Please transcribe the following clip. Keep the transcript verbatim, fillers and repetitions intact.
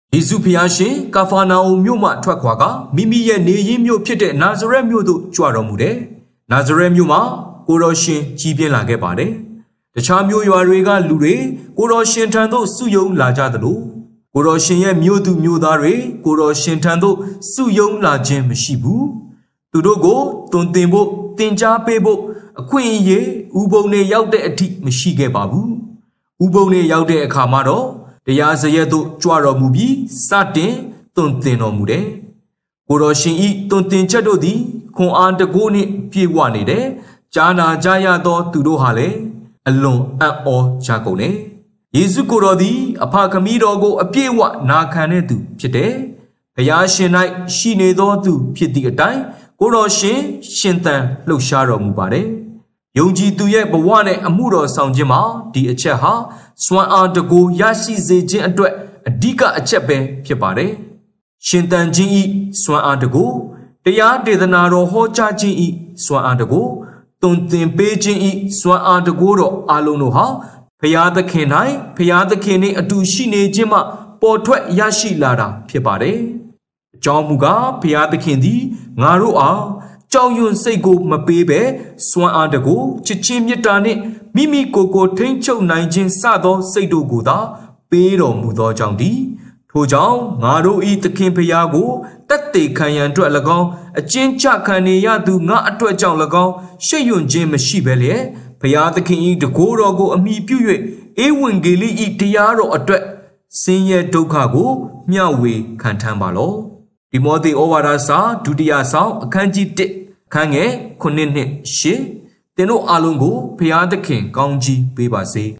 ယေစုဖျားရှင်ကာဖာနာအုံမြို့မှထွက်ခွာကမိမိရဲ့နေရင်းမြို့ဖြစ်တဲ့နာဇရက်မြို့သို့ကြွတော်မူတယ်။နာဇရက်မြို့မှာကိုတော်ရှင်ကြီးပြင်းလာခဲ့ပါတယ်။တခြားမြို့ရွာတွေကလူတွေကိုတော်ရှင်ထံသို့စုယုံလာကြသလိုကိုတော်ရှင်ရဲ့မြို့သူမြို့သားတွေကိုတော်ရှင်ထံသို့စုယုံလာခြင်းမရှိဘူး။သူတို့ကိုတွင်တင်ဖို့တင်ကြားပေးဖို့အခွင့်အရေးဥပုံနဲ့ရောက်တဲ့အထိမရှိခဲ့ပါဘူး။ဥပုံနဲ့ရောက်တဲ့အခါမှာတော့တရားစရက်သို့ကြွတော်မူပြီးစတင်တွင်တင်တော်မူတယ်။ကိုတော်ရှင်ဤတွင်တင်ချက်တို့သည်ခွန်အားတကိုးနှင့်ပြည့်ဝနေတယ်။ကြားနာကြရသောသူတို့ဟာလည်းအလွန်အံ့ဩကြကုန်တယ်။ယေရှုကိုတော်သည်အဖခမည်းတော်ကိုအပြည့်အဝနာခံတဲ့သူဖြစ်တယ်။ဘုရားရှင်၌ရှိနေသောသူဖြစ်သည့်အတိုင်းကိုတော်ရှင်ရှင်သန်လှုပ်ရှားတော်မူပါတယ်။ယုံကြည်သူရဲ့ဘဝနဲ့အမှုတော်ဆောင်ခြင်းမှာဒီအချက်ဟာစွမ်းအားတကူရရှိစေခြင်းအတွက်အဓိကအချက်ပဲဖြစ်ပါတယ်။ရှင်သန်ခြင်းဤစွမ်းအားတကူတရားဒေသနာတော်ဟောကြားခြင်းဤစွမ်းအားတကူတွင်တင်ပေးခြင်းဤစွမ်းအားတကူတော်အလုံးတို့ဟာဘုရားသခင်၌ဘုရားသခင်နှင့်အတူရှိနေခြင်းမှပေါ်ထွက်ရရှိလာတာဖြစ်ပါတယ်။အကြောင်းမူကားဘုရားသခင်သည်ငါတို့အားကြောက်ရွံ့စိတ်ကိုမပေးဘဲစွမ်းအားတကူချစ်ချင်းမေတ္တာနှင့်မိမိကိုယ်ကိုထိန်းချုပ်နိုင်ခြင်းစသောစိတ်တို့ကိုသာပေးတော်မူသောကြောင့်ဒီထိုကြောင့်ငါတို့ဤသခင်ဖျားကိုတတ်သိခံရန်အတွက်၎င်းအကျဉ်းချခံနေရသူငါအတွက်ကြောင့်၎င်းရှေ့ယွန်ခြင်းမရှိဘဲလျက်ဖျားသခင်ဤတကိုးတော်ကိုအမိပြု၍ဧဝံဂေလိဤတရားတော်အတွက်ဆင်းရဲဒုက္ခကိုမျှဝေခံထမ်းပါလောဒီမောသေဩဝါဒစာဒုတိယဆောင်အခန်းကြီးတစ်အခန်းငယ်ခုနှစ်နှစ်ရှစ်သင်တို့အားလုံးကိုဖျားသခင်ကောင်းကြီးပေးပါစေ